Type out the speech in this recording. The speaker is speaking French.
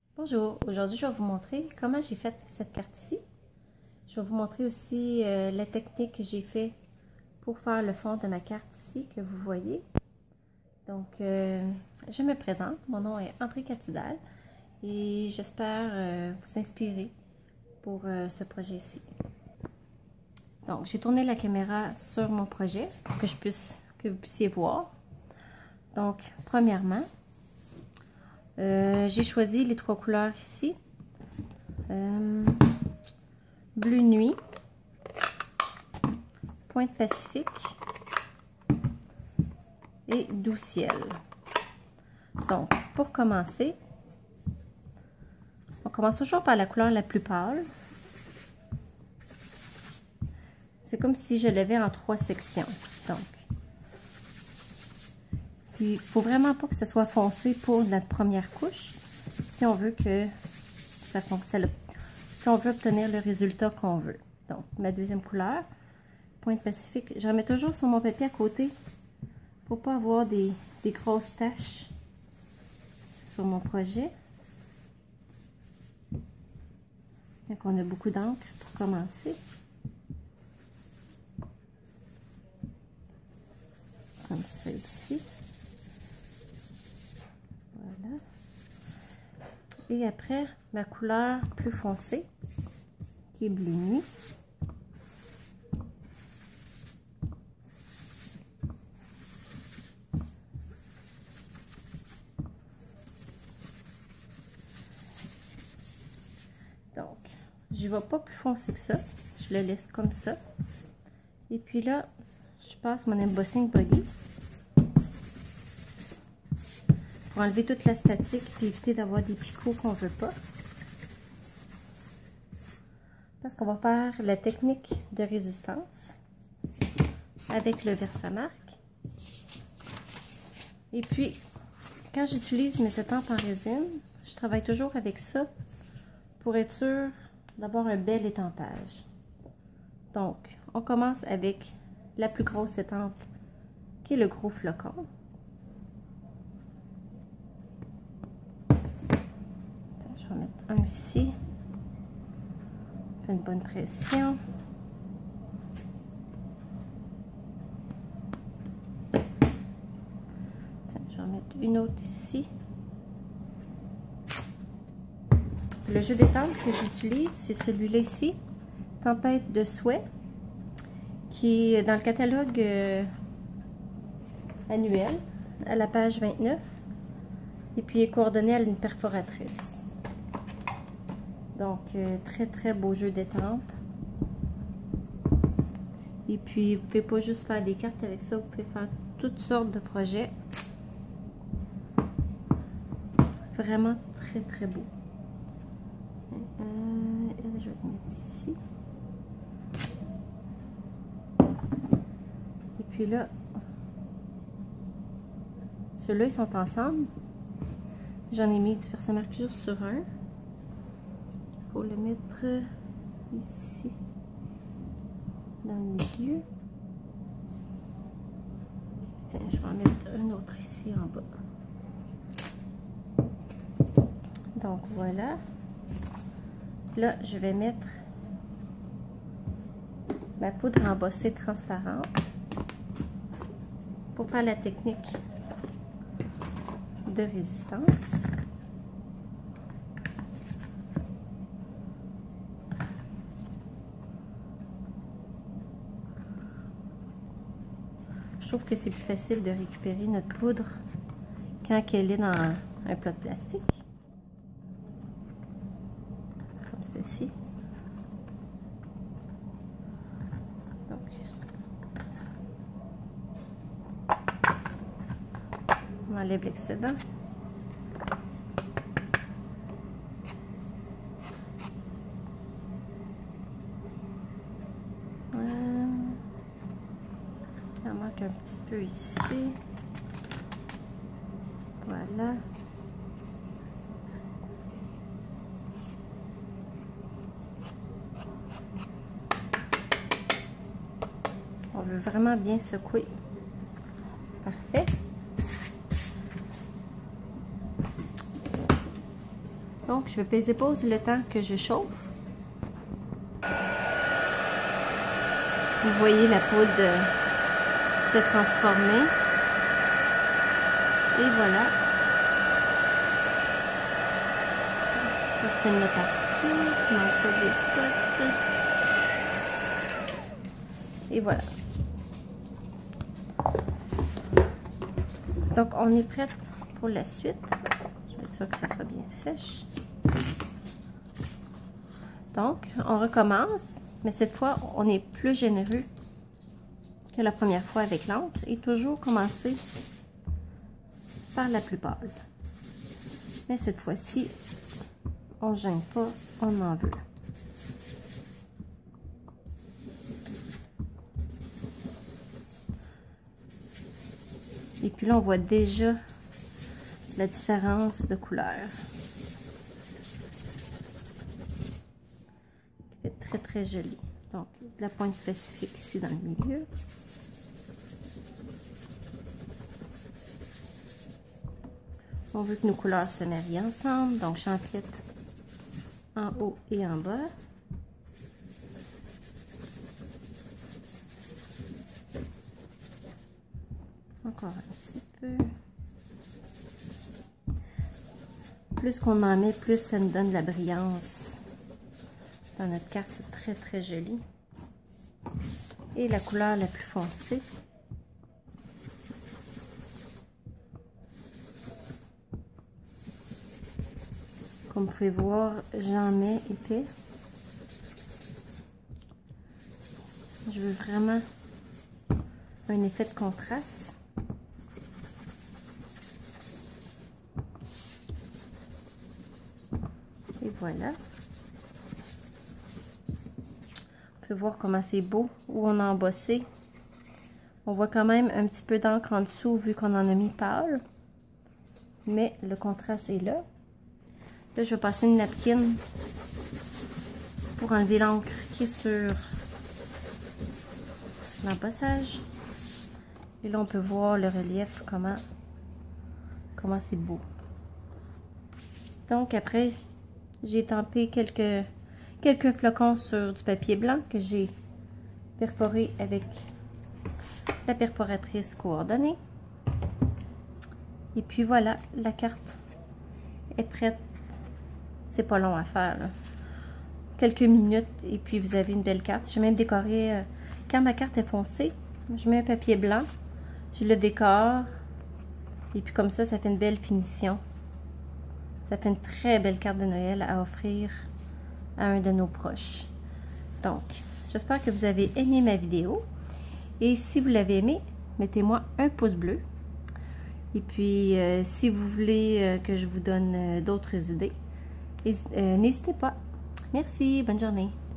Bonjour, aujourd'hui je vais vous montrer comment j'ai fait cette carte ici. Je vais vous montrer aussi la technique que j'ai fait pour faire le fond de ma carte ici que vous voyez. Donc je me présente, mon nom est André Catudal et j'espère vous inspirer pour ce projet-ci. Donc j'ai tourné la caméra sur mon projet pour que vous puissiez voir. Donc premièrement, j'ai choisi les trois couleurs ici. Bleu nuit, pointe pacifique et doux ciel. Donc, pour commencer, on commence toujours par la couleur la plus pâle. C'est comme si je l'avais en 3 sections. Donc, puis, il ne faut vraiment pas que ce soit foncé pour notre première couche si on veut que ça fonctionne, si on veut obtenir le résultat qu'on veut. Donc, ma deuxième couleur, pointe pacifique, je remets toujours sur mon papier à côté pour pas avoir des grosses taches sur mon projet. Donc, on a beaucoup d'encre pour commencer. Comme ça ici. Voilà. Et après, ma couleur plus foncée, qui est bleu nuit. Donc, je ne vais pas plus foncé que ça. Je le laisse comme ça. Et puis là, je passe mon embossing body pour enlever toute la statique et éviter d'avoir des picots qu'on ne veut pas. Parce qu'on va faire la technique de résistance avec le Versamark. Et puis, quand j'utilise mes étampes en résine, je travaille toujours avec ça pour être sûr d'avoir un bel étampage. Donc, on commence avec la plus grosse étampe qui est le gros flocon. Je vais mettre un ici. Fais une bonne pression. Je vais en mettre une autre ici. Le jeu d'étampe que j'utilise, c'est celui-là ici, Tempête de Souhait, qui est dans le catalogue annuel, à la page 29, et puis est coordonné à une perforatrice. Donc, très très beau jeu d'étampe. Et puis, vous ne pouvez pas juste faire des cartes avec ça, vous pouvez faire toutes sortes de projets. Vraiment très très beau. Je vais le mettre ici. Et puis là, ceux-là, ils sont ensemble. J'en ai mis du Versamark juste sur un. Il faut le mettre ici, dans le milieu. Tiens, je vais en mettre un autre ici en bas. Donc voilà. Là, je vais mettre ma poudre embossée transparente pour faire la technique de résistance. Je trouve que c'est plus facile de récupérer notre poudre quand elle est dans un plat de plastique. Comme ceci. Donc, on enlève l'excédent. Il en manque un petit peu ici. Voilà. On veut vraiment bien secouer. Parfait. Donc, je vais peser pause le temps que je chauffe. Vous voyez la poudre se transformer. Et voilà. Sur ce net partout, je mange pas des spots. Et voilà. Donc, on est prête pour la suite. Je vais être sûre que ça soit bien sèche. Donc, on recommence, mais cette fois, on est plus généreux que la première fois avec l'encre et toujours commencer par la plus pâle. Mais cette fois-ci, on ne gêne pas, on en veut. Et puis là, on voit déjà la différence de couleur. Qui fait très très joli. Donc, la pointe pacifique ici dans le milieu. On veut que nos couleurs se marient ensemble, donc j'empiète en haut et en bas. Encore un petit peu. Plus qu'on en met, plus ça nous donne de la brillance. Dans notre carte, c'est très très joli. Et la couleur la plus foncée. Comme vous pouvez voir, j'en mets épais. Je veux vraiment un effet de contraste. Et voilà. On peut voir comment c'est beau, où on a embossé. On voit quand même un petit peu d'encre en dessous vu qu'on en a mis pâle. Mais le contraste est là. Là, je vais passer une napkin pour enlever l'encre qui est sur l'embossage. Et là, on peut voir le relief, comment c'est beau. Donc, après, j'ai tampé quelques flocons sur du papier blanc que j'ai perforé avec la perforatrice coordonnée. Et puis voilà, la carte est prête. C'est pas long à faire, là. Quelques minutes et puis vous avez une belle carte. J'ai même décoré, quand ma carte est foncée, je mets un papier blanc, je le décore et puis comme ça, ça fait une belle finition. Ça fait une très belle carte de Noël à offrir à un de nos proches. Donc, j'espère que vous avez aimé ma vidéo et si vous l'avez aimé, mettez-moi un pouce bleu. Et puis, si vous voulez que je vous donne d'autres idées, n'hésitez pas. Merci, bonne journée.